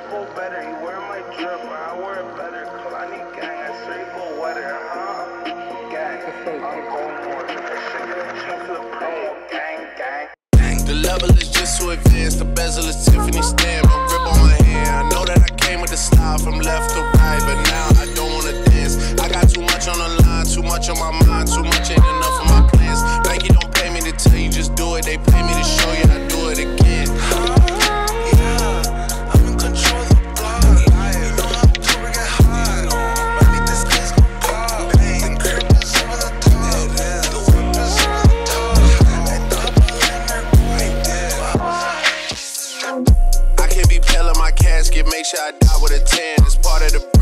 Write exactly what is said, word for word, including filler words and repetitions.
go better. You wear my drip, I wear it better. Kalani gang, I straight go weather, huh? Gang, I'm going more. Cheap for the promo, gang, gang. The level is just too advanced. The bezel is Tiffany stamp. No grip on my hand. I know that I came with the style from left to right, but now I don't wanna dance. I got too much on the line, too much on my mind, too much ain't enough for my plans. Nike don't pay me to tell you just do it. They pay me to show you I do it again. Yeah, I'm in control of the block. You know how to get high. Maybe this place gon' pop. The crib is over the top. The whip is over the top. And double in her right there. I can't be pale in my casket. Make sure I die with a tan. It's part of the